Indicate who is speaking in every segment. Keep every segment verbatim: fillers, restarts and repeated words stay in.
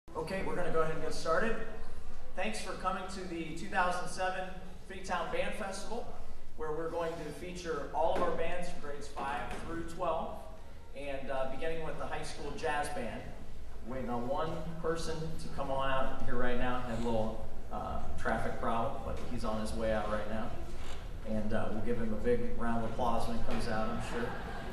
Speaker 1: Okay, we're going to go ahead and get started. Thanks for coming to the two thousand seven Finneytown Band Festival, where we're going to feature all of our bands from grades five through twelve, and uh, beginning with the high school jazz band. Waiting on one person to come on out here right now. Had a little uh, traffic problem, but he's on his way out right now. And uh, we'll give him a big round of applause when he comes out, I'm sure.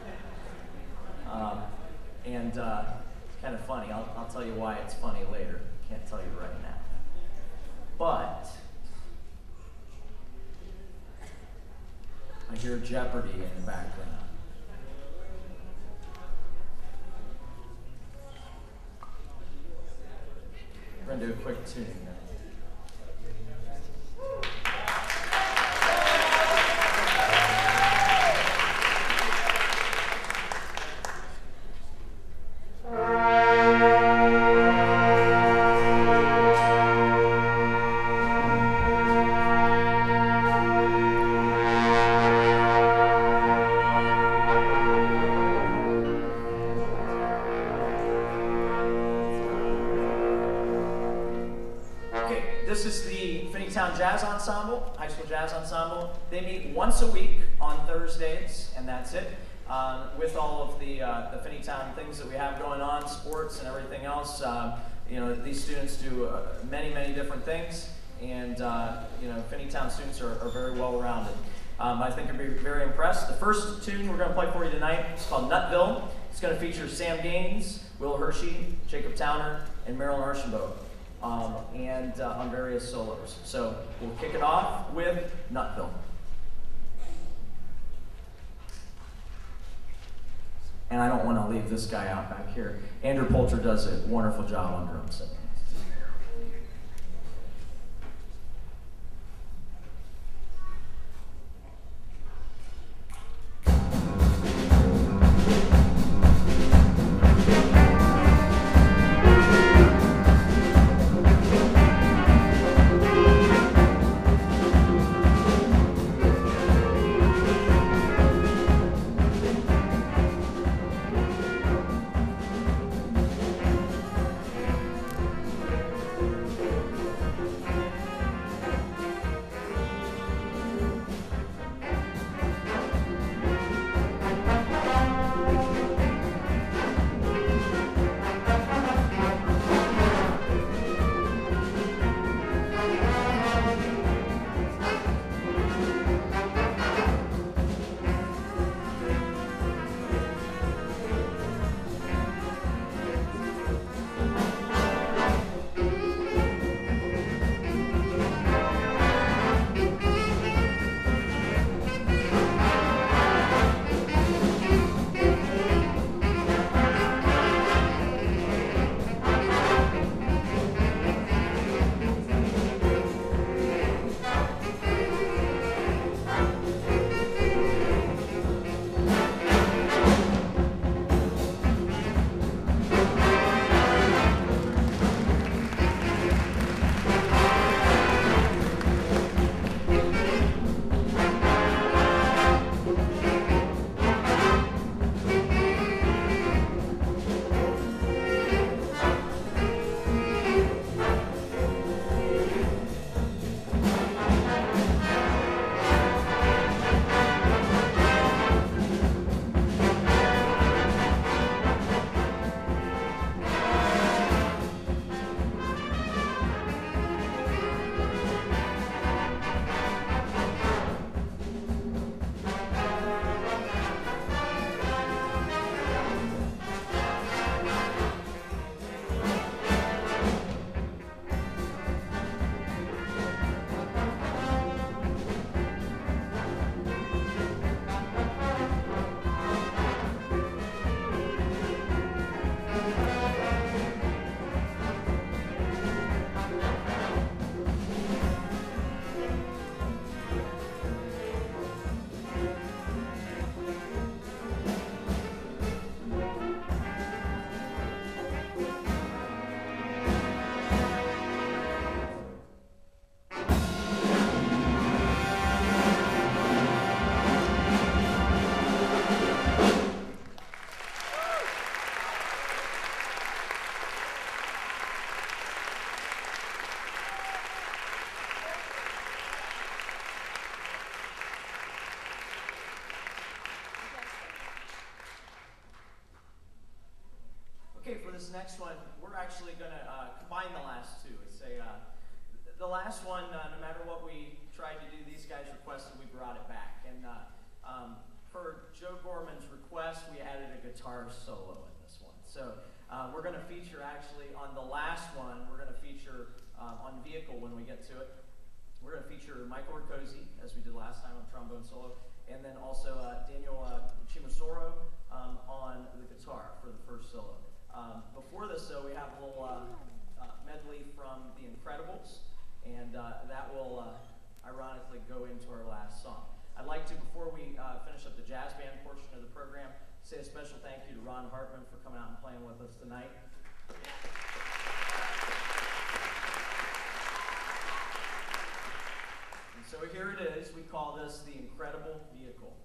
Speaker 1: Um, and uh, it's kind of funny. I'll, I'll tell you why it's funny later. Can't tell you right now. But I hear Jeopardy in the background. We're going to do a quick tuning now. This is the Finneytown Jazz Ensemble, high school jazz ensemble. They meet once a week on Thursdays, and that's it. Um, with all of the, uh, the Finneytown things that we have going on, sports and everything else, um, you know, these students do uh, many, many different things, and uh, you know, Finneytown students are, are very well rounded. Um, I think you'll be very impressed. The first tune we're going to play for you tonight is called Nutville. It's going to feature Sam Gaines, Will Hershey, Jacob Towner, and Marilyn Archambault. Um, and uh, on various solos. So we'll kick it off with Nutville. And I don't want to leave this guy out back here. Andrew Poulter does a wonderful job on drums. this next one, we're actually going to uh, combine the last two. It's a, uh, the last one, uh, no matter what we tried to do, these guys requested we brought it back. And uh, um, per Joe Gorman's request, we added a guitar solo in this one. So uh, we're going to feature actually on the last one, we're going to feature um, on Vehicle when we get to it. We're going to feature Michael Riccozzi, as we did last time on trombone solo, and then also uh, Daniel uh, Chimasoro um, on the guitar for the first solo. Um, before this, though, we have a little uh, uh, medley from The Incredibles, and uh, that will uh, ironically go into our last song. I'd like to, before we uh, finish up the jazz band portion of the program, say a special thank you to Ron Hartman for coming out and playing with us tonight. And so here it is. We call this The Incredible Vehicle.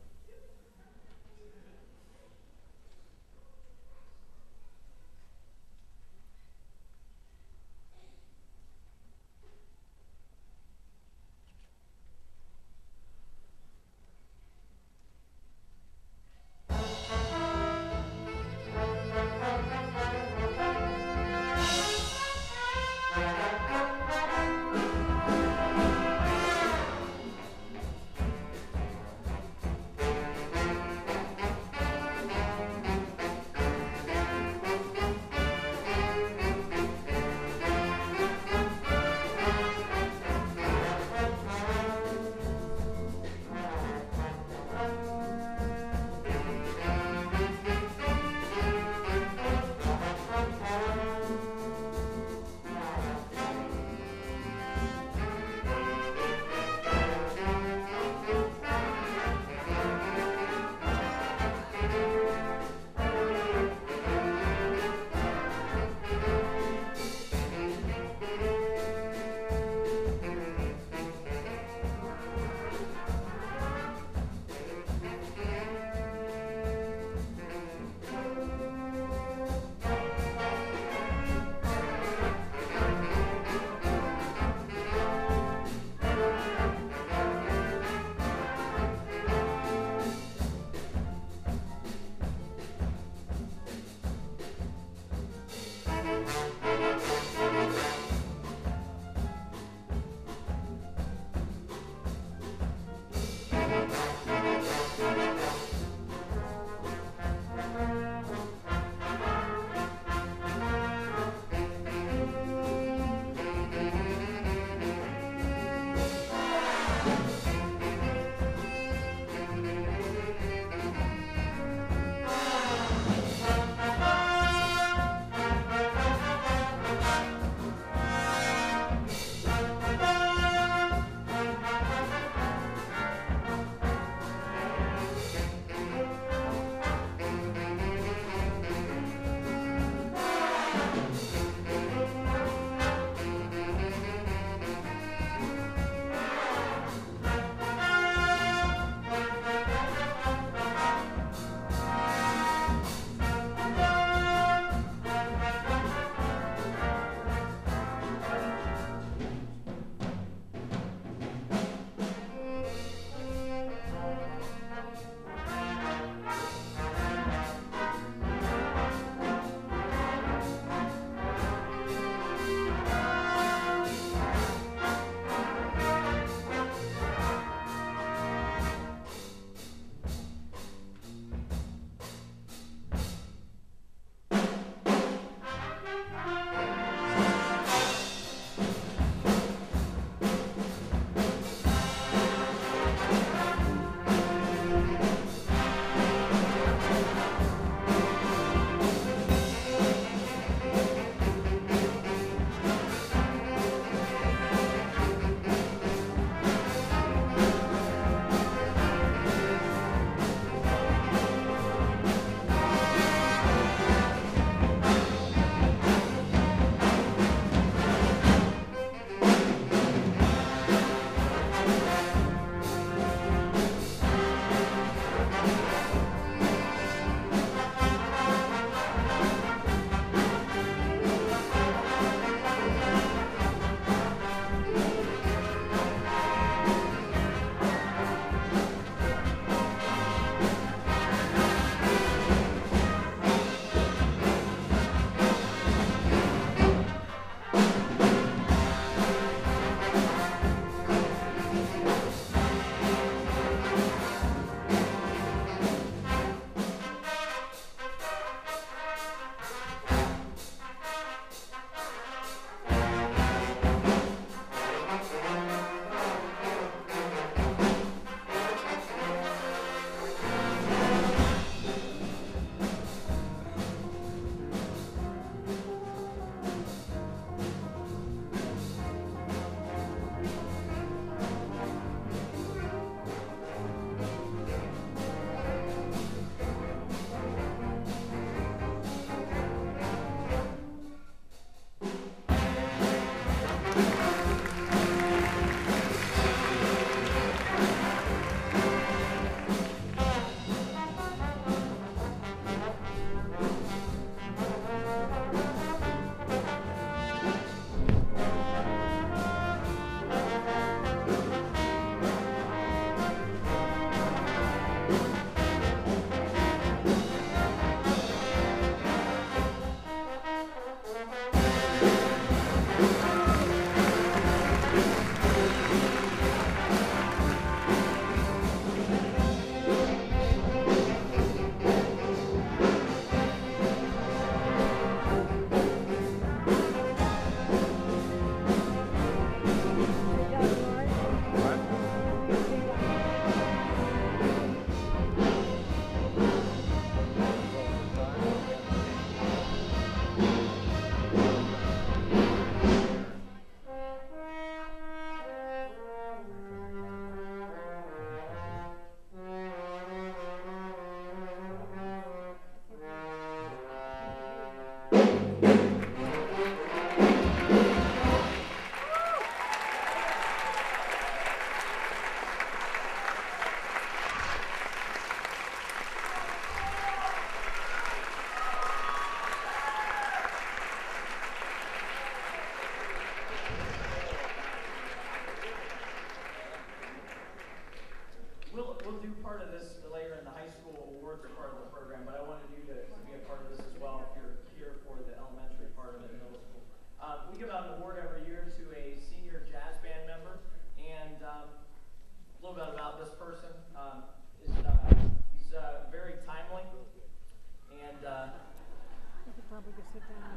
Speaker 2: sit down.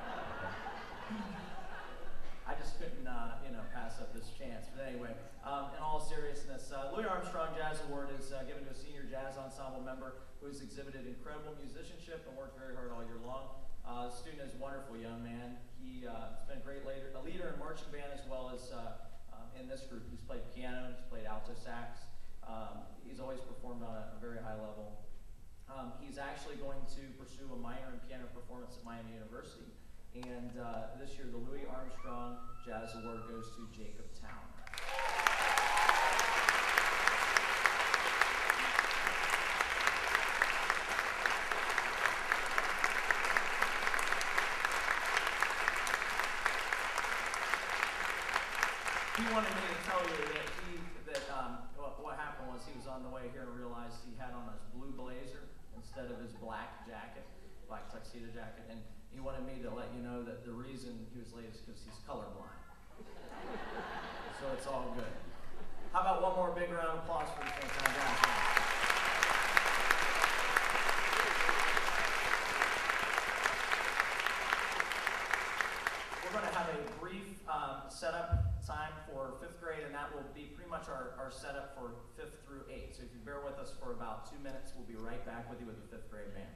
Speaker 1: I just couldn't, uh, you know, pass up this chance. But anyway, um, in all seriousness, uh, Louis Armstrong Jazz Award is uh, given to a senior jazz ensemble member who has exhibited incredible musicianship and worked very hard all year long. Uh, the student is a wonderful young man. He uh, has been a great leader, a leader in marching band as well as uh, um, in this group. He's played piano, he's played alto sax. Um, he's always performed on a, a very high level. Um, he's actually going to pursue a minor in piano performance at Miami University. And uh, this year, the Louis Armstrong Jazz Award goes to Jacob Town. He wanted me to tell you that he that um, what, what happened was he was on the way here and realized he had on his blue blazer instead of his black jacket, black tuxedo jacket, and he wanted me to let you know that the reason he was late is because he's colorblind. So it's all good. How about one more big round of applause for the Finneytown Jazz? We're going to have a brief um, setup time for fifth grade, and that will be pretty much our, our setup for fifth through eighth. So if you bear with us for about two minutes, we'll be right back with you with the fifth grade band.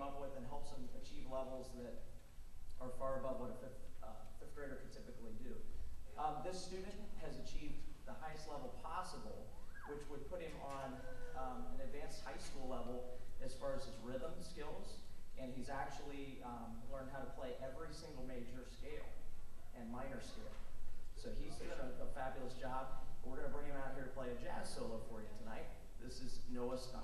Speaker 1: came up with and helps them achieve levels that are far above what a fifth, uh, fifth grader could typically do. Um, this student has achieved the highest level possible, which would put him on um, an advanced high school level as far as his rhythm skills, and he's actually um, learned how to play every single major scale and minor scale. So he's doing a, a fabulous job. We're going to bring him out here to play a jazz solo for you tonight. This is Noah Stump.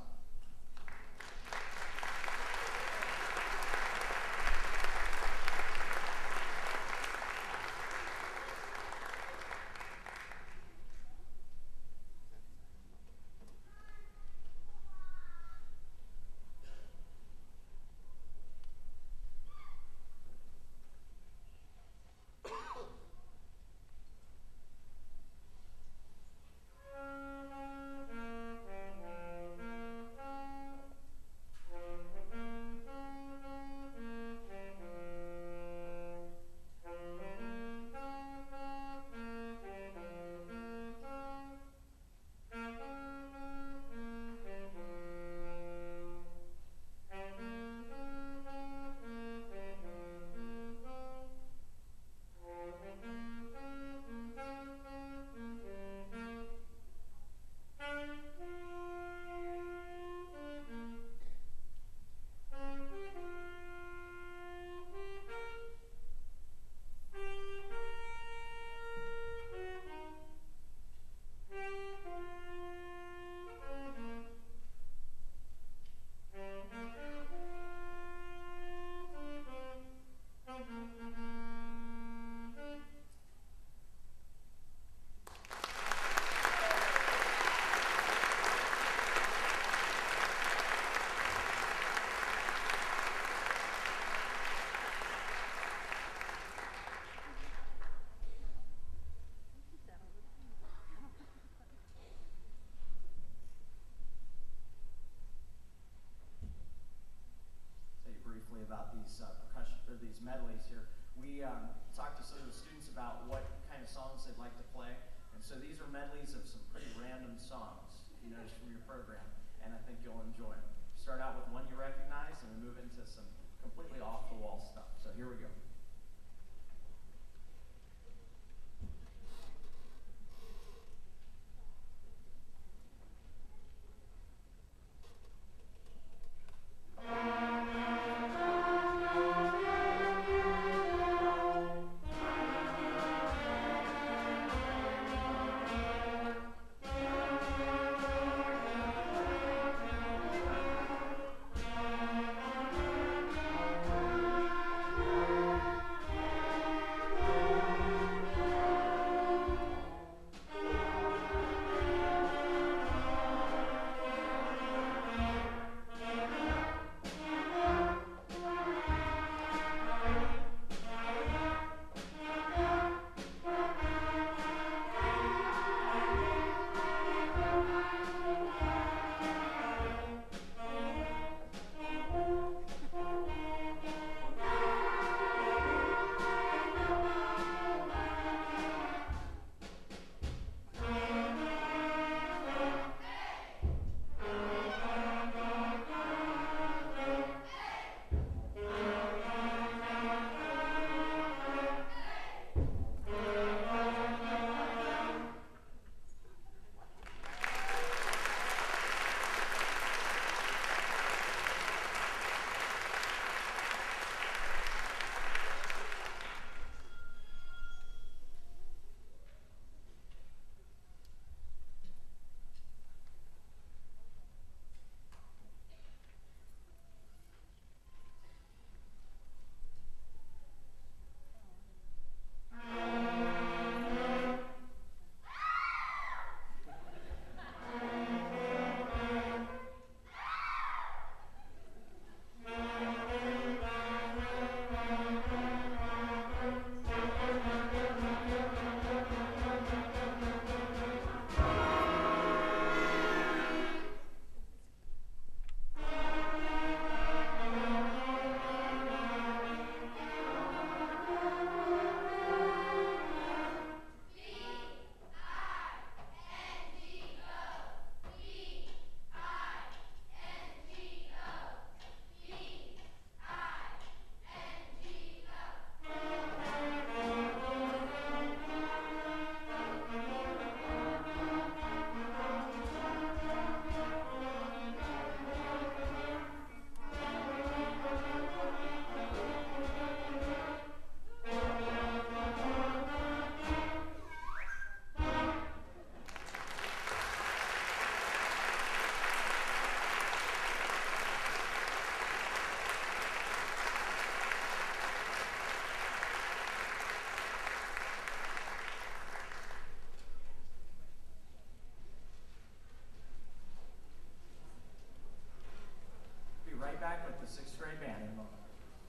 Speaker 1: About these uh, percussion or these medleys here. We um, talked to some of the students about what kind of songs they'd like to play, and so these are medleys of some pretty random songs you notice from your program, and I think you'll enjoy them. Start out with one you recognize, and we move into some completely off-the-wall stuff. So here we go. the sixth grade band in a moment.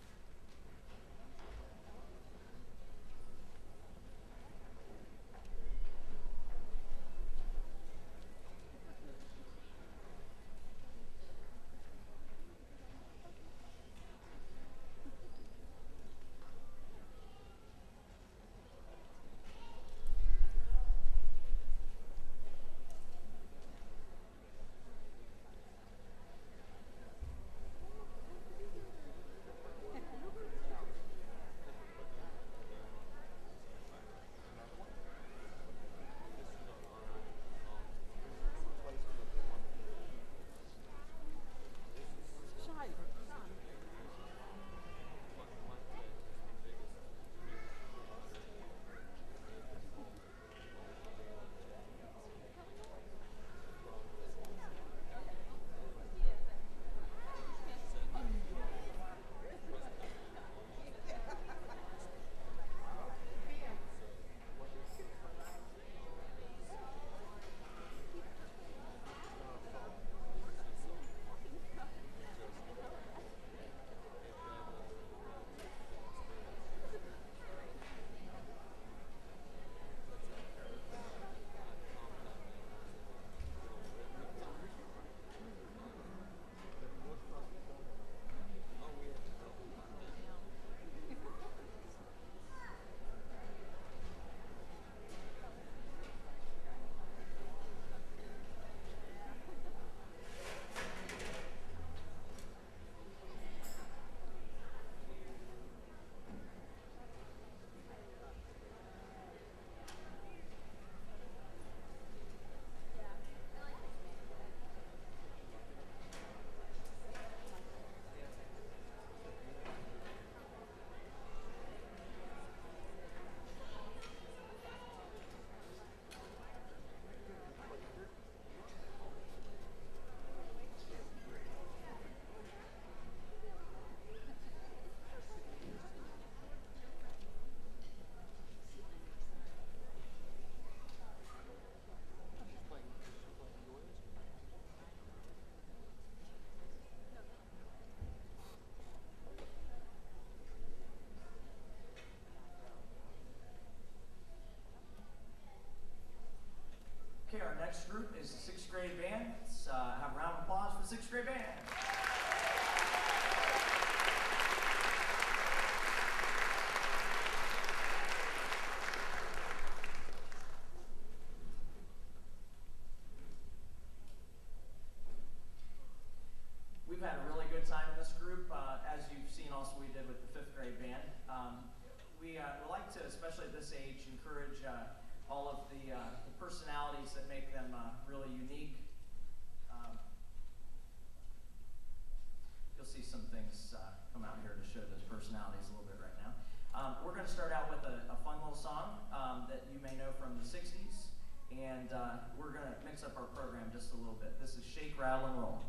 Speaker 1: Okay, our next group is the sixth grade band. Let's uh, have a round of applause for the sixth grade band. We've had a really good time in this group, uh, as you've seen also we did with the fifth grade band. Um, we uh, would like to, especially at this age, encourage uh, all of the, uh, the personalities that make them uh, really unique. Um, you'll see some things uh, come out here to show those personalities a little bit right now. Um, we're going to start out with a, a fun little song um, that you may know from the sixties, and uh, we're going to mix up our program just a little bit. This is Shake, Rattle, and Roll.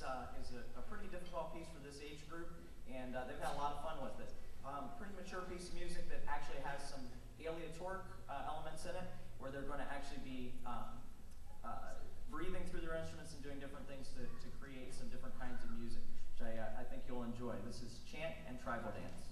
Speaker 1: uh, is a, a pretty difficult piece for this age group, and uh, they've had a lot of fun with it. Um, pretty mature piece of music that actually has some aleatoric uh, elements in it, where they're going to actually be um, uh, breathing through their instruments and doing different things to, to create some different kinds of music, which I, uh, I think you'll enjoy. This is Chant and Tribal Dance.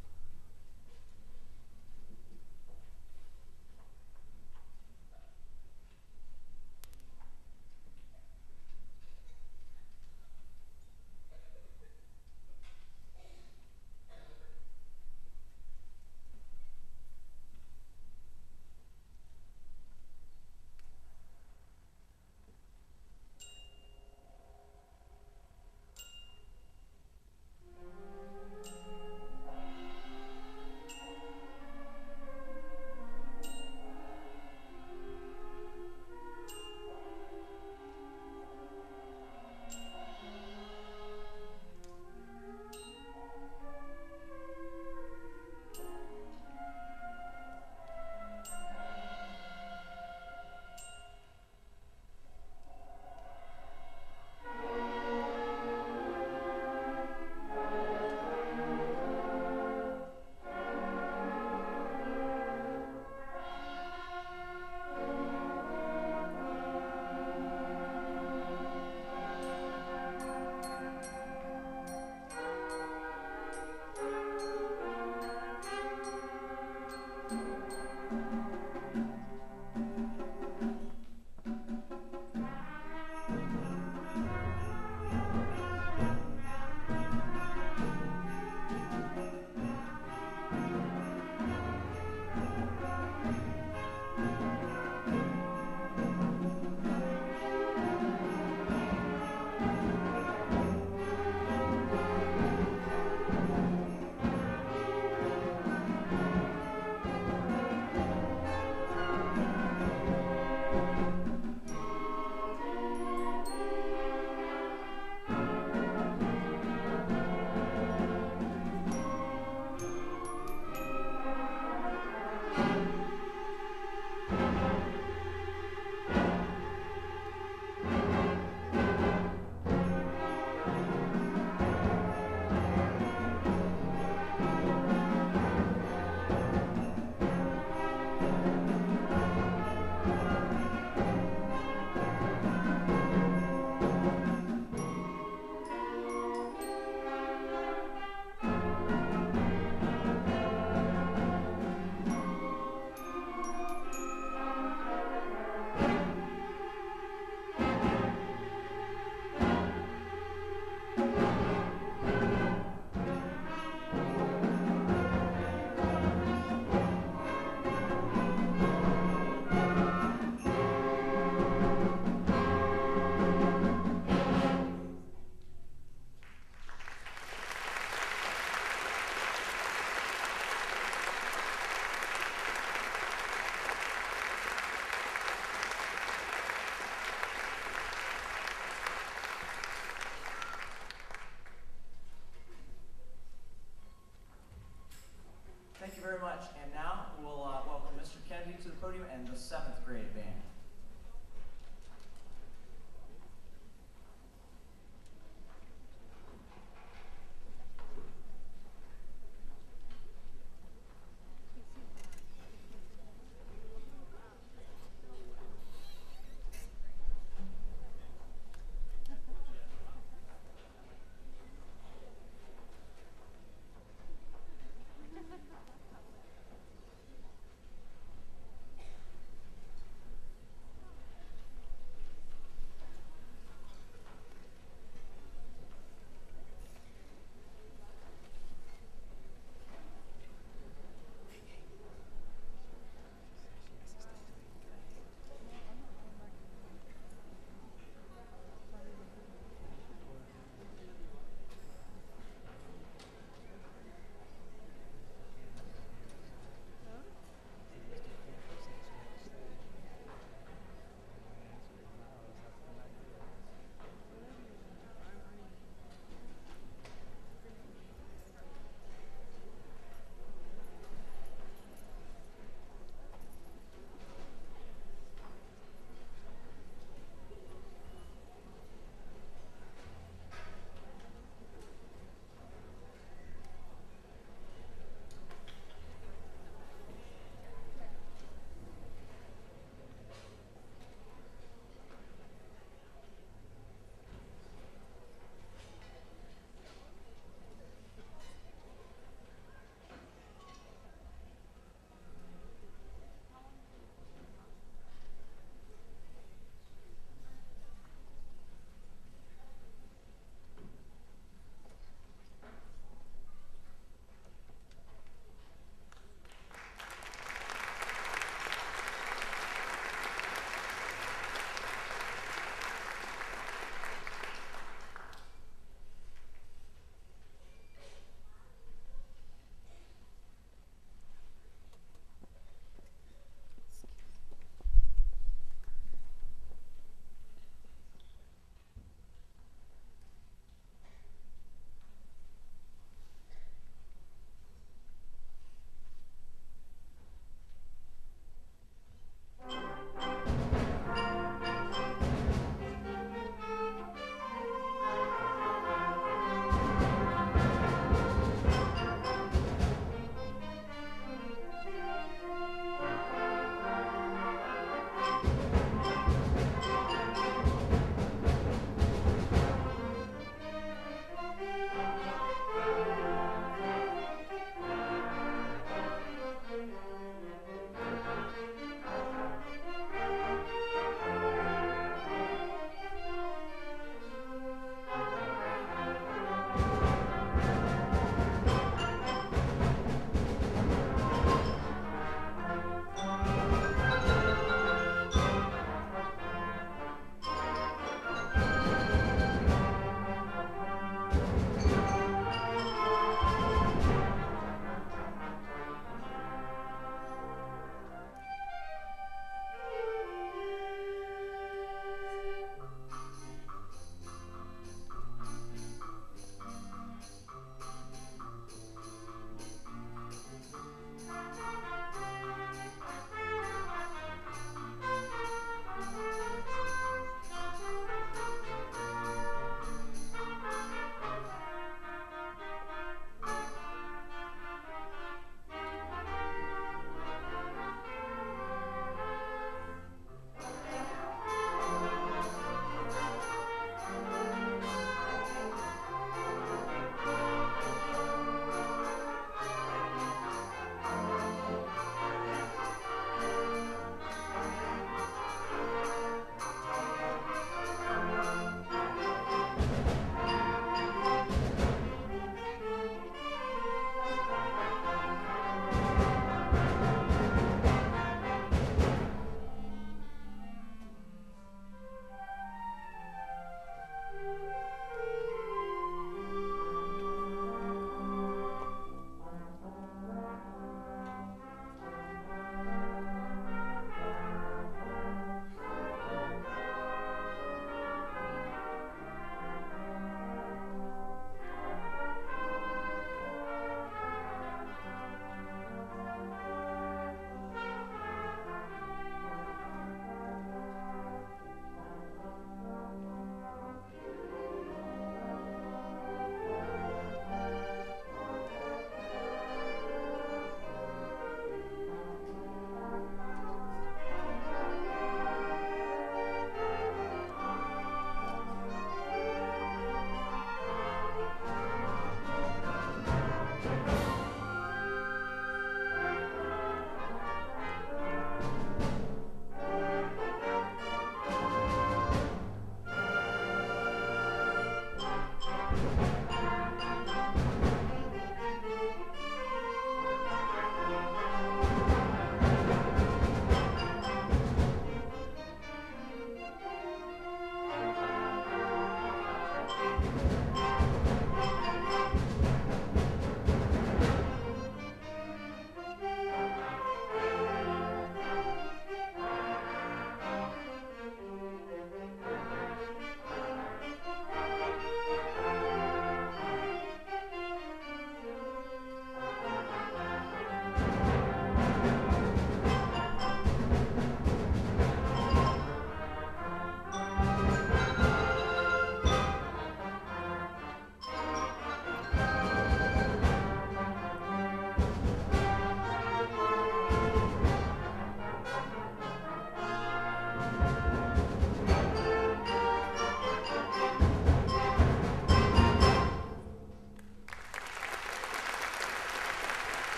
Speaker 1: Thank you very much. And now we'll uh, welcome Mister Kennedy to the podium and the seventh grade band.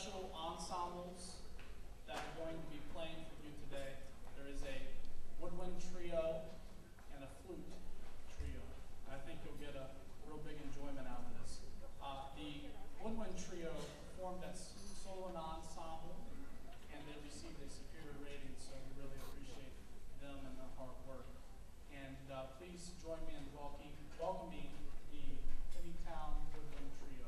Speaker 2: special ensembles that are going to be playing for you today. There is a woodwind trio and a flute trio. I think you'll get a real big enjoyment out of this. Uh, the woodwind trio performed as solo and ensemble, and they received a superior rating, so we really appreciate them and their hard work. And uh, please join me in welcoming, welcoming the Finneytown Woodwind Trio.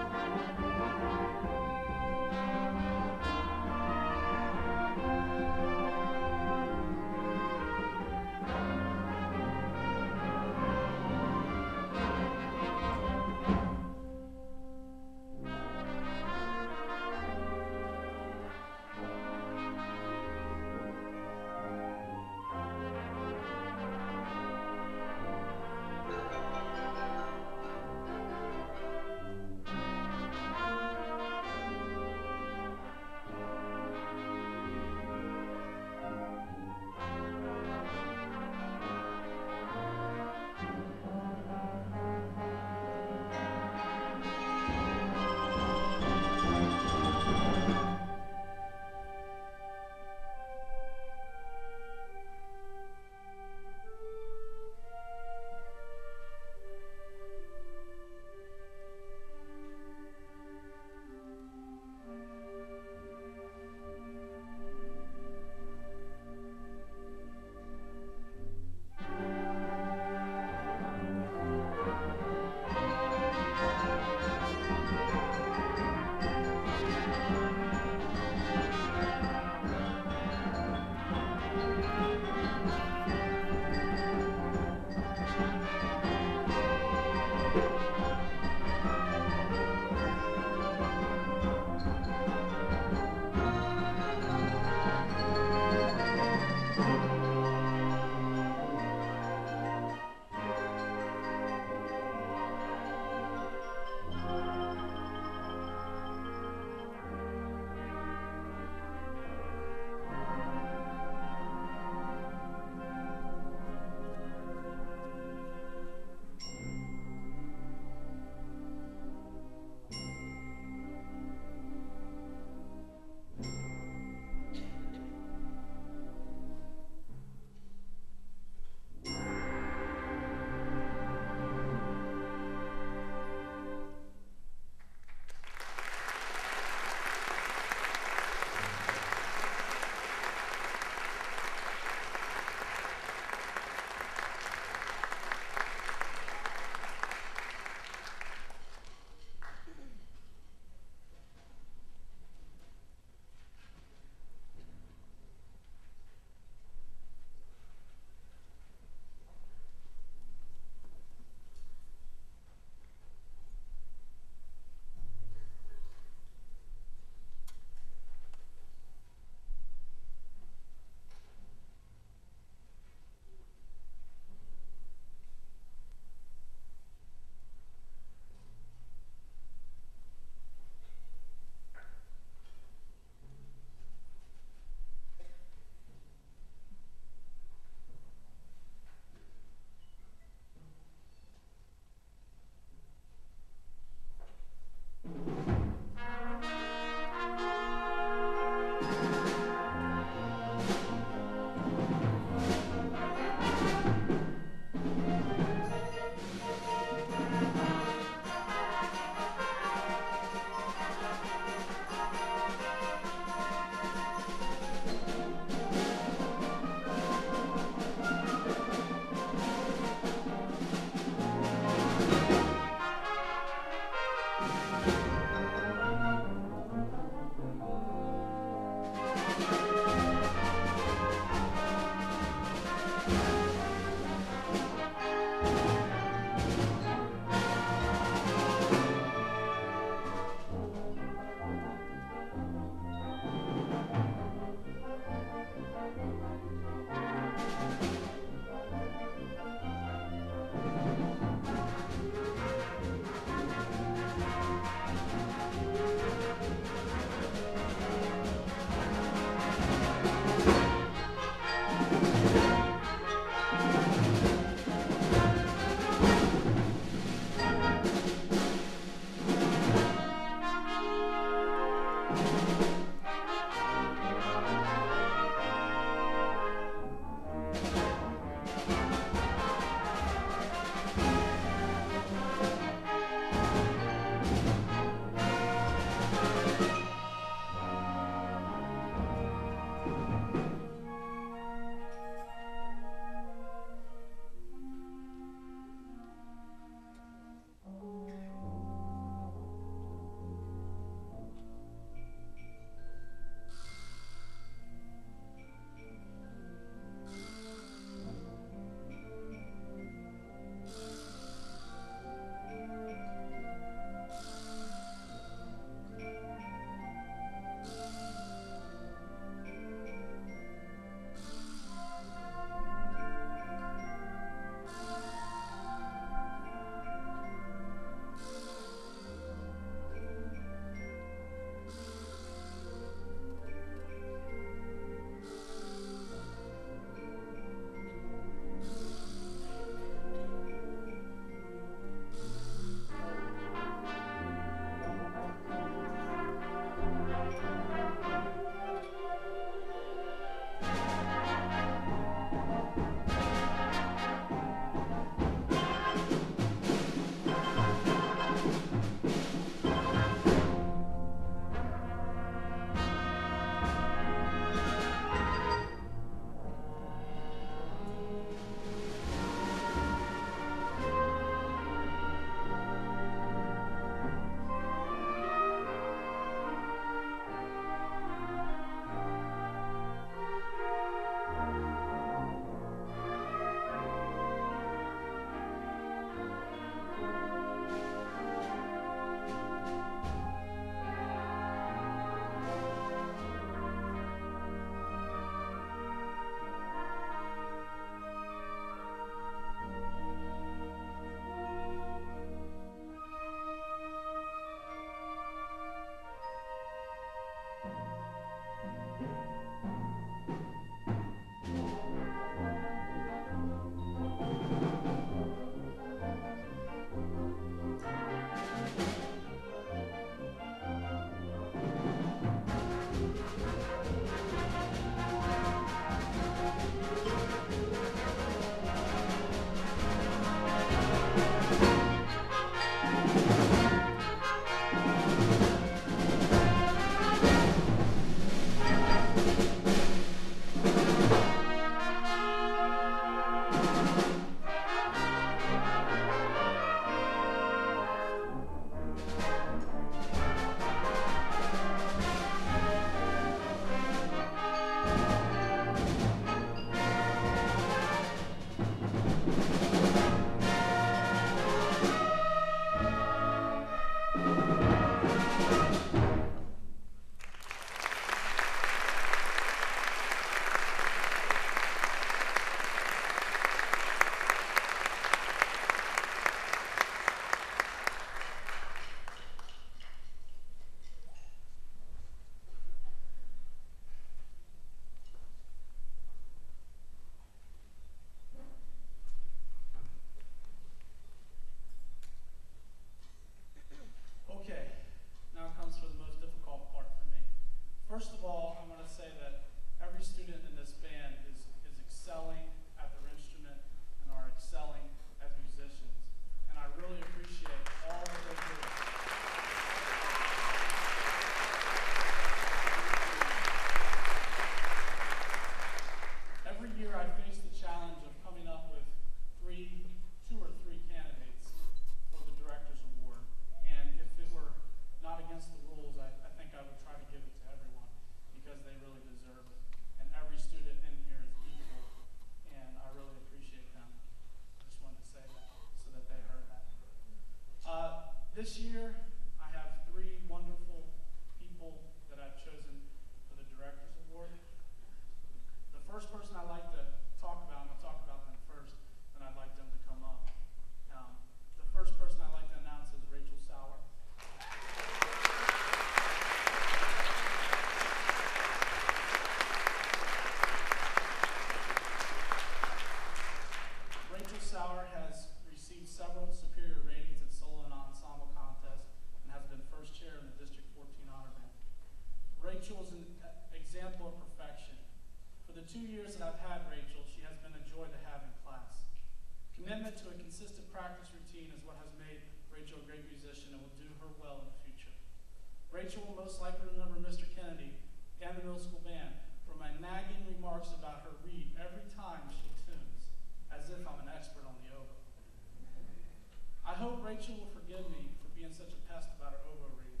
Speaker 2: Sauer has received several superior ratings at solo and ensemble contests and has been first chair in the District fourteen Honor Band. Rachel is an example of perfection. For the two years that I've had Rachel, she has been a joy to have in class. Commitment to a consistent practice routine is what has made Rachel a great musician and will do her well in the future. Rachel will most likely remember Mister Kennedy and the middle school band for my nagging remarks about her reed every time she tunes, as if I'm an expert on the oboe. I hope Rachel will forgive me for being such a pest about her oboe reeds.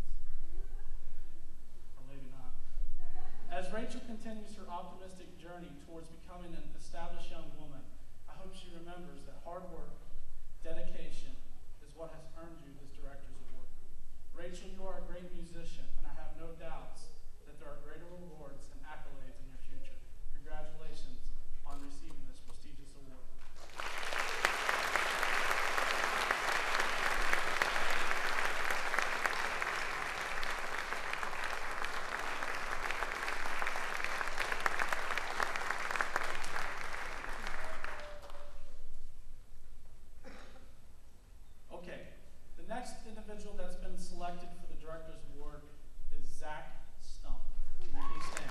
Speaker 2: Or maybe not. As Rachel continues her optimistic journey towards becoming an established young woman, I hope she remembers that hard work, dedication, is what has earned you this Director's Award. Rachel, you are a great musician, and I have no doubts that there are greater rewards and accolades in your future. Congratulations on receiving this prestigious award. Okay, the next individual that's been selected for the Director's Award is Zach Stump. Can you please stand?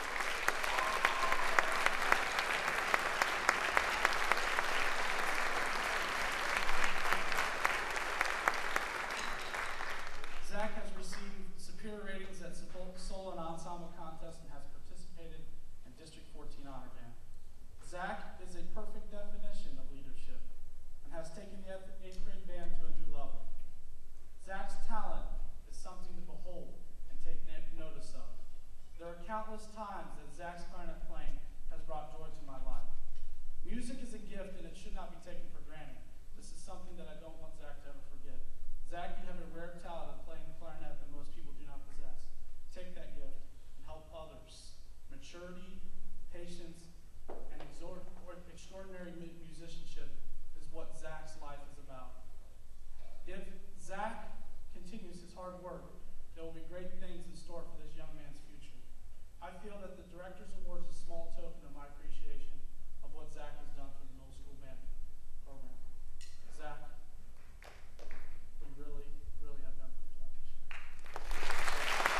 Speaker 2: Zach has received superior ratings at solo and ensemble contests and has participated in District fourteen Honor Band. Zach is a perfect definition of leadership and has taken the eighth grade band to a new level. Zach's talent is something to behold and take notice of. There are countless times that Zach's clarinet playing has brought joy to my life. Music is a gift and it should not be taken for granted. This is something that I don't want Zach to ever forget. Zach, you have a rare talent of playing the clarinet that most people do not possess. Take that gift and help others. Maturity, patience, and exor- or extraordinary mu- musicianship is what Zach's life is about. If Zach continues his hard work, there will be great things in store for this young man's future. I feel that the Director's Award is a small token of my appreciation of what Zach has done for the middle school band program. Zach, we really, really have done a good job this year.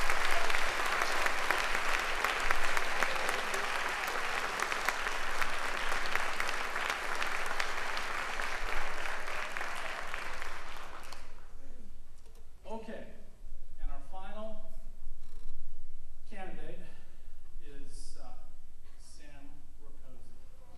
Speaker 2: Okay, and our final candidate is uh, Sam Raposi.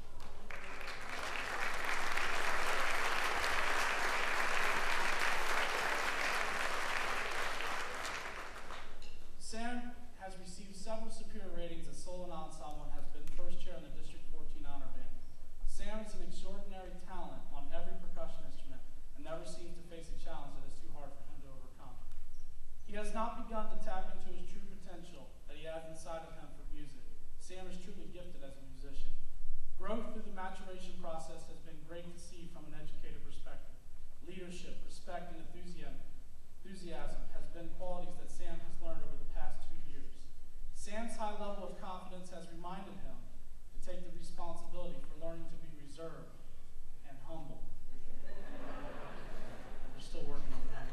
Speaker 2: Sam has received several superior ratings at solo and ensemble and has been first chair in the District fourteen Honor Band. Sam is an extraordinary talent on every percussion instrument and never seems to face a challenge that is too hard for him to overcome. He has not begun to tap into his true potential that he has inside of him for music. Sam is truly gifted as a musician. Growth through the maturation process has been great to see from an educated perspective. Leadership, respect, and enthusiasm, enthusiasm has been qualities that Sam has learned over the past two years. Sam's high level of confidence has reminded him to take the responsibility for learning to be reserved and humble. We're still working on that.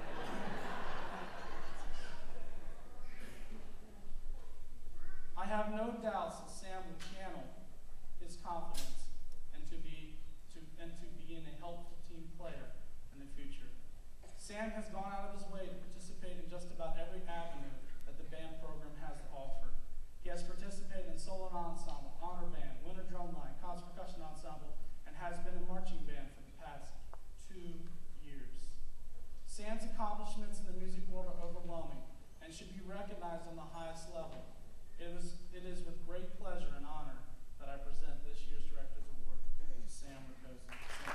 Speaker 2: I have no doubts that Sam will channel his confidence and to be to and to being a helpful team player in the future. Sam has gone out of his way to participate in just about every avenue that the band program has to offer. He has participated in solo and ensemble, honor band, winter drumline, concert percussion ensemble, and has been in marching band for the past two years. Sam's accomplishments in the music world are overwhelming and should be recognized on the highest level. It is, it is with great pleasure and honor that I present this year's Director's Award to Sam Raposi.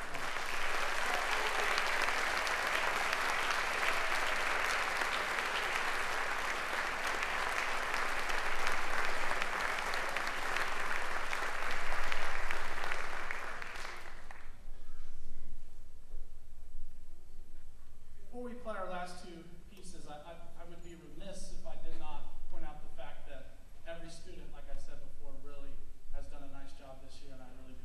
Speaker 2: Before we play our last two pieces, I, I, I would be remiss if I did not point out the fact that every student, like I said before, really has done a nice job this year, and I really